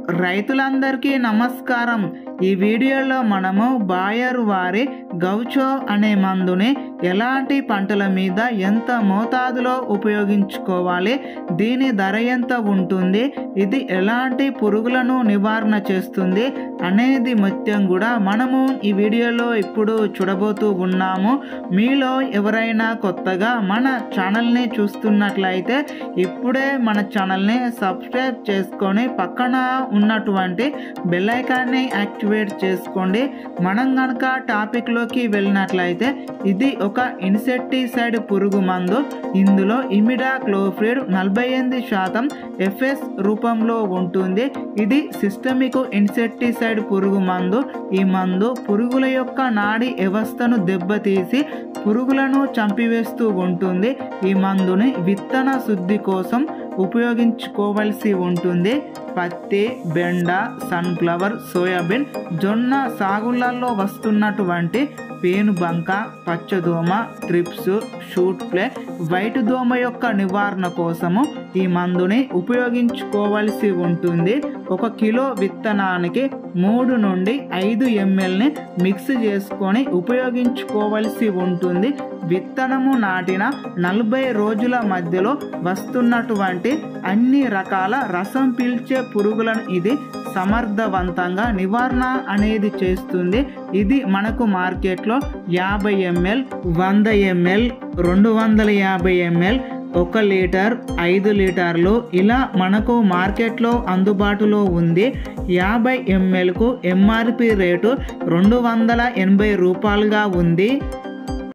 రైతులందరికీ నమస్కారం। ఈ వీడియోలో మనము బాయర్ వారి గౌచో అనే మందుని ఎలాంటి పంటల మీద ఎంత మోతాదులో ఉపయోగించుకోవాలి, దీని ధర ఎంత ఉంటుంది, ఇది ఎలాంటి పురుగులను నివారణ చేస్తుంది అనేది మొత్తం కూడా మనము ఈ వీడియోలో ఇప్పుడు చూడబోతూ ఉన్నాము। మీలో ఎవరైనా కొత్తగా మన ఛానల్ని చూస్తున్నట్లయితే ఇప్పుడే మన ఛానల్ని సబ్స్క్రైబ్ చేసుకొని పక్కన ఉన్నటువంటి బెల్ ఐకాన్ని యాక్టివేట్ చేసుకోండి। మనం కనుక టాపిక్లోకి వెళ్ళినట్లయితే ఇది ఒక ఇన్సెక్టిసైడ్ పురుగు మందు। ఇందులో ఇమిడాక్లోప్రిడ్ 48% ఎఫ్ఎస్ రూపంలో ఉంటుంది। ఇది సిస్టమిక్ ఇన్సెక్టిసైడ్ పురుగు మందు। ఈ మందు పురుగుల యొక్క నాడీ వ్యవస్థను దెబ్బతీసి పురుగులను చంపివేస్తూ ఉంటుంది। ఈ మందుని విత్తన శుద్ధి కోసం ఉపయోగించుకోవాల్సి ఉంటుంది। పత్తి, బెండ, సన్ఫ్లవర్, సోయాబీన్, జొన్న సాగులలో వస్తున్నటువంటి పేనుబంక, పచ్చదోమ, త్రిప్స్, షూట్ ఫ్లై, వైట్ దోమ యొక్క నివారణ కోసము ఈ మందుని ఉపయోగించుకోవాల్సి ఉంటుంది। 1 కిలో విత్తనానికి 3 నుండి 5 mlని మిక్స్ చేసుకొని ఉపయోగించుకోవాల్సి ఉంటుంది। విత్తనము నాటిన 40 రోజుల మధ్యలో వస్తున్నటువంటి అన్ని రకాల రసం పీల్చే పురుగులను ఇది సమర్థవంతంగా నివారణ అనేది చేస్తుంది। ఇది మనకు మార్కెట్లో 50 ml, 100 ml, 250 ml, 1 లీటర్, 5 లీటర్లు ఇలా మనకు మార్కెట్లో అందుబాటులో ఉంది। 50 mlకు ఎంఆర్పి రేటు 280 రూపాయలుగా ఉంది।